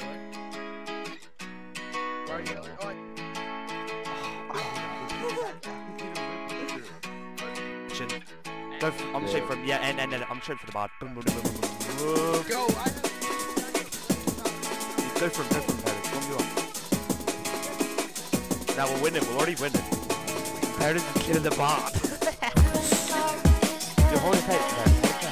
I'm straight from and I'm straight for the bar. Boom, boom, boom, boom, boom. Go! Go from Paris. Come you on. Now we're winning. We're already winning. Paris is killing the bar. You're holding tight, Paris.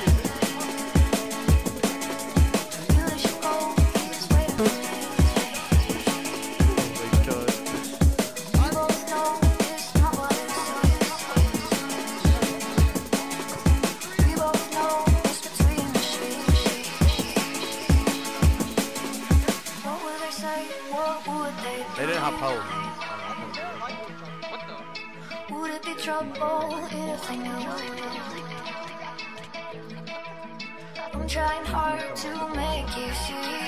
They didn't have power. Would it be trouble if they knew? I'm trying hard to make you see.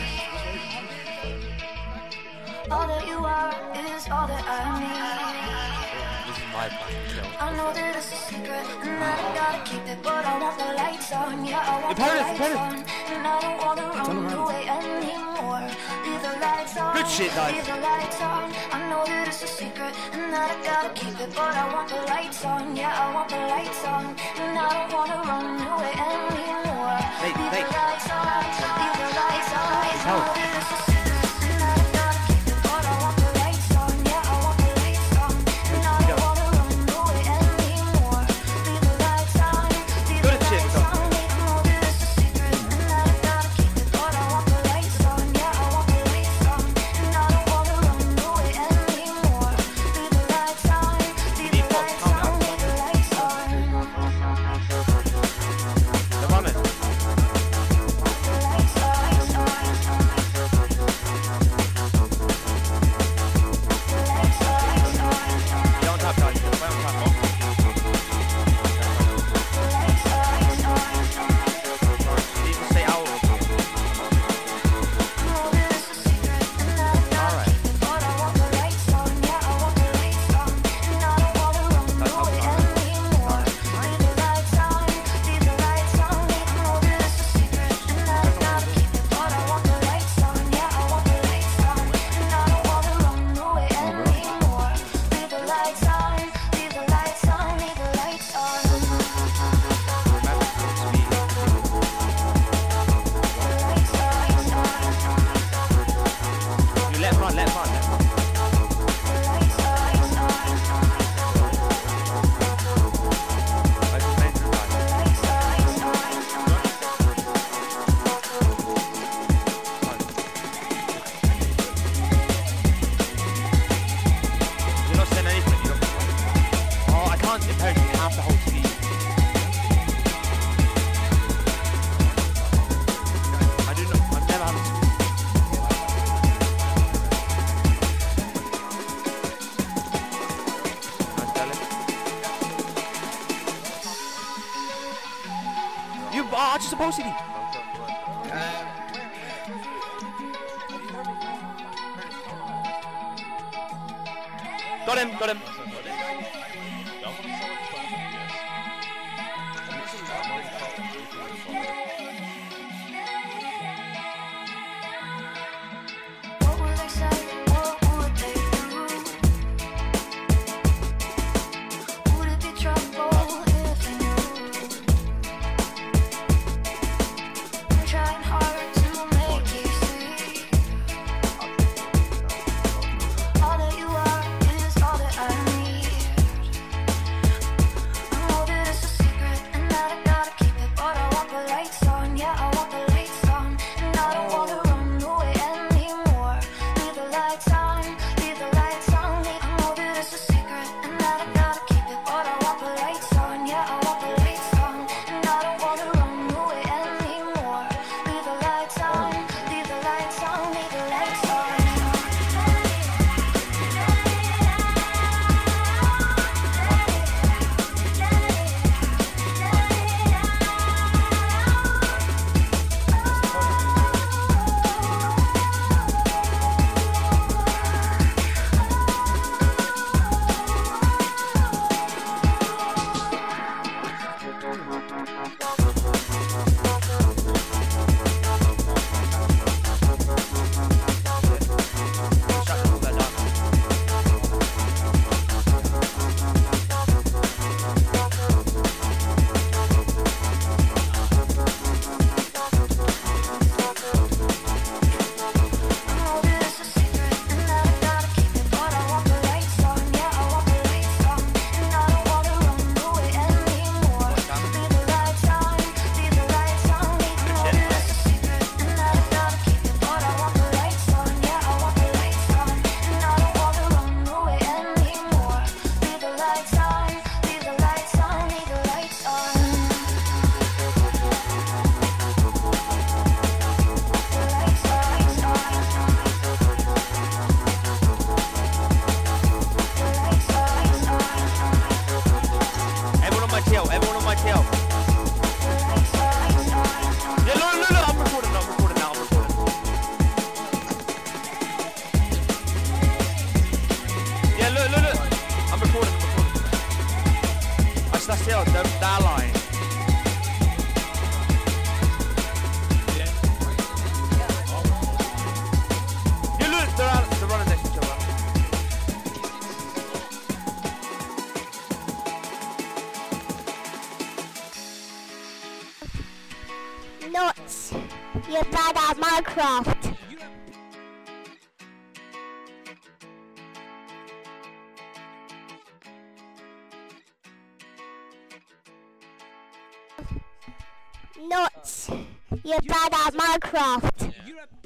All that you are is all that I need. This is my plan. I know that it's a secret and I gotta keep it, but I want the lights on. Yeah, I want the lights on. And I don't wanna run away anymore. Leave the lights on. Good shit, guys. Leave the lights on. I know that it's a secret and I gotta keep it, but I want the lights on. Yeah, I want the lights on. And I don't wanna run away anymore. Leave the lights on. Leave the lights on. I know that it's a secret and I gotta keep it, but I want the lights on. Yeah, I want the lights on. And I don't wanna run away anymore. Leave the lights on. Leave the lights on. I know that it's a secret and I gotta keep it, but I want the lights on. Yeah, I want the lights on. And I don't wanna run away anymore. Leave the lights on. Leave the lights on. Leave the lights on. They're running. Just supposed to be. Got him, got him. What would they say? What would they do? Would it be trouble if they knew? I'm trying hard to make you see. All that you are is all that I need. Nuts. You're bad at Minecraft. Nuts. You're bad at Minecraft.